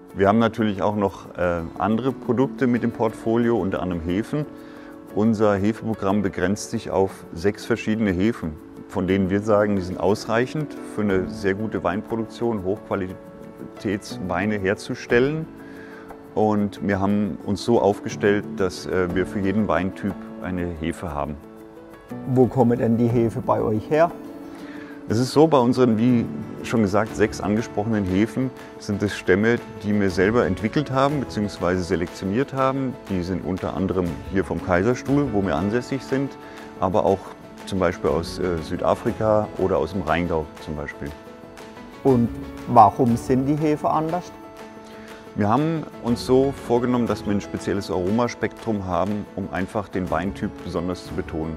Wir haben natürlich auch noch andere Produkte mit im Portfolio, unter anderem Hefen. Unser Hefeprogramm begrenzt sich auf 6 verschiedene Hefen, von denen wir sagen, die sind ausreichend für eine sehr gute Weinproduktion, Hochqualitätsweine herzustellen. Und wir haben uns so aufgestellt, dass wir für jeden Weintyp eine Hefe haben. Wo kommen denn die Hefe bei euch her? Es ist so, bei unseren, wie schon gesagt, 6 angesprochenen Hefen sind es Stämme, die wir selber entwickelt haben bzw. selektioniert haben. Die sind unter anderem hier vom Kaiserstuhl, wo wir ansässig sind, aber auch zum Beispiel aus Südafrika oder aus dem Rheingau zum Beispiel. Und warum sind die Hefe anders? Wir haben uns so vorgenommen, dass wir ein spezielles Aromaspektrum haben, um einfach den Weintyp besonders zu betonen.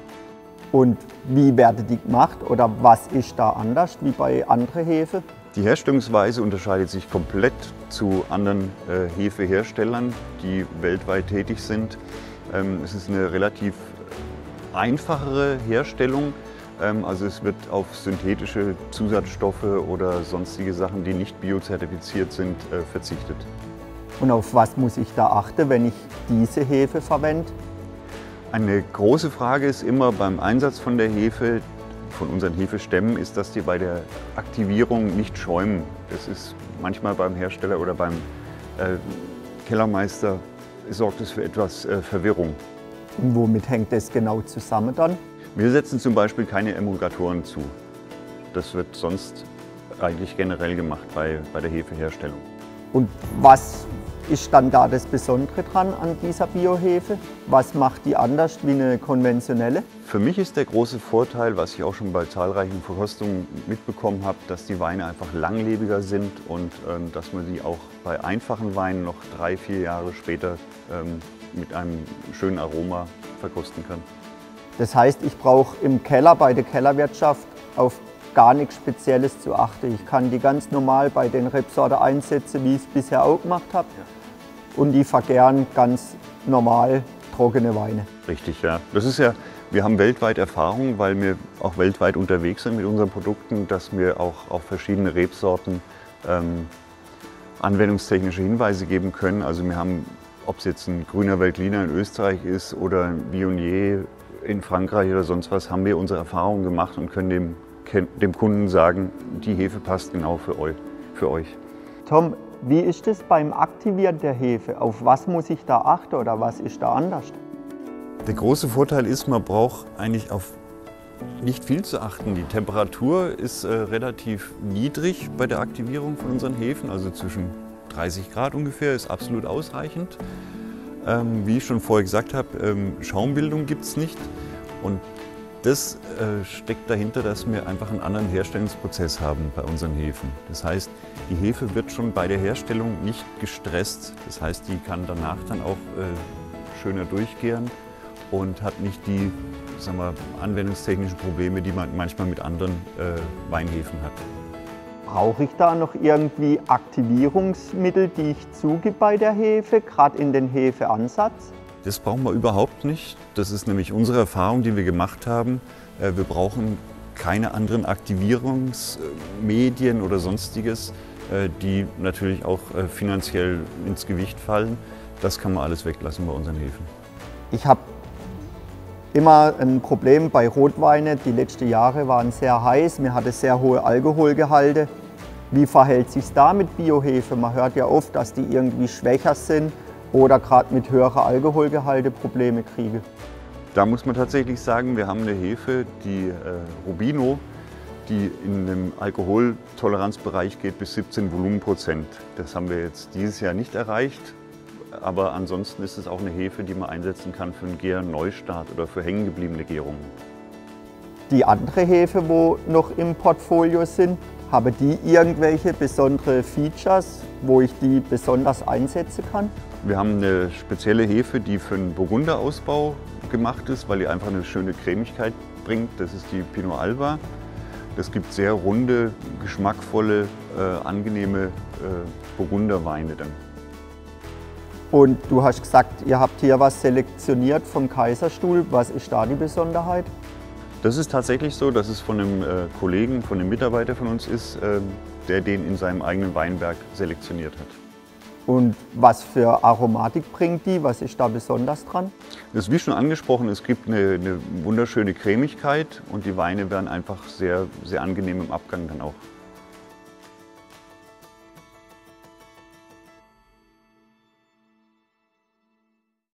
Und wie werden die gemacht oder was ist da anders wie bei anderen Hefe? Die Herstellungsweise unterscheidet sich komplett zu anderen Hefeherstellern, die weltweit tätig sind. Es ist eine relativ einfachere Herstellung. Also es wird auf synthetische Zusatzstoffe oder sonstige Sachen, die nicht biozertifiziert sind, verzichtet. Und auf was muss ich da achten, wenn ich diese Hefe verwende? Eine große Frage ist immer beim Einsatz von der Hefe, von unseren Hefestämmen, ist, dass die bei der Aktivierung nicht schäumen. Das ist manchmal beim Hersteller oder beim Kellermeister sorgt es für etwas Verwirrung. Und womit hängt das genau zusammen dann? Wir setzen zum Beispiel keine Emulgatoren zu. Das wird sonst eigentlich generell gemacht bei der Hefeherstellung. Und was ist dann da das Besondere dran an dieser Biohefe? Was macht die anders wie eine konventionelle? Für mich ist der große Vorteil, was ich auch schon bei zahlreichen Verkostungen mitbekommen habe, dass die Weine einfach langlebiger sind und dass man sie auch bei einfachen Weinen noch 3, 4 Jahre später mit einem schönen Aroma verkosten kann. Das heißt, ich brauche im Keller bei der Kellerwirtschaft auf gar nichts Spezielles zu achten. Ich kann die ganz normal bei den Rebsorten einsetzen, wie ich es bisher auch gemacht habe. Und die vergären ganz normal trockene Weine. Richtig, ja. Das ist ja, wir haben weltweit Erfahrung, weil wir auch weltweit unterwegs sind mit unseren Produkten, dass wir auch auf verschiedene Rebsorten anwendungstechnische Hinweise geben können. Also wir haben, ob es jetzt ein grüner Veltliner in Österreich ist oder ein Viognier in Frankreich oder sonst was, haben wir unsere Erfahrungen gemacht und können dem Kunden sagen, die Hefe passt genau für euch. Tom, wie ist es beim Aktivieren der Hefe? Auf was muss ich da achten oder was ist da anders? Der große Vorteil ist, man braucht eigentlich auf nicht viel zu achten. Die Temperatur ist relativ niedrig bei der Aktivierung von unseren Hefen, also zwischen 30 Grad ungefähr, ist absolut ausreichend. Wie ich schon vorher gesagt habe, Schaumbildung gibt es nicht. Und das steckt dahinter, dass wir einfach einen anderen Herstellungsprozess haben bei unseren Hefen. Das heißt, die Hefe wird schon bei der Herstellung nicht gestresst. Das heißt, die kann danach dann auch schöner durchgären und hat nicht die, sagen wir, anwendungstechnischen Probleme, die man manchmal mit anderen Weinhefen hat. Brauche ich da noch irgendwie Aktivierungsmittel, die ich zugebe bei der Hefe, gerade in den Hefeansatz? Das brauchen wir überhaupt nicht. Das ist nämlich unsere Erfahrung, die wir gemacht haben. Wir brauchen keine anderen Aktivierungsmedien oder Sonstiges, die natürlich auch finanziell ins Gewicht fallen. Das kann man alles weglassen bei unseren Hefen. Ich habe immer ein Problem bei Rotweinen. Die letzten Jahre waren sehr heiß, mir hatte sehr hohe Alkoholgehalte. Wie verhält sich da mit Biohefe? Man hört ja oft, dass die irgendwie schwächer sind oder gerade mit höherer Alkoholgehalte Probleme kriege. Da muss man tatsächlich sagen, wir haben eine Hefe, die Rubino, die in dem Alkoholtoleranzbereich geht bis 17 Volumenprozent. Das haben wir jetzt dieses Jahr nicht erreicht, aber ansonsten ist es auch eine Hefe, die man einsetzen kann für einen Gärneustart oder für hängengebliebene Gärungen. Die andere Hefe, wo noch im Portfolio sind, haben die irgendwelche besondere Features, wo ich die besonders einsetzen kann? Wir haben eine spezielle Hefe, die für einen Burgunderausbau gemacht ist, weil die einfach eine schöne Cremigkeit bringt. Das ist die Pinot Alba. Das gibt sehr runde, geschmackvolle, angenehme Burgunderweine dann. Und du hast gesagt, ihr habt hier was selektioniert vom Kaiserstuhl. Was ist da die Besonderheit? Das ist tatsächlich so, dass es von einem Kollegen, von einem Mitarbeiter von uns ist, der den in seinem eigenen Weinberg selektioniert hat. Und was für Aromatik bringt die? Was ist da besonders dran? Das ist wie schon angesprochen, es gibt eine wunderschöne Cremigkeit und die Weine werden einfach sehr, sehr angenehm im Abgang dann auch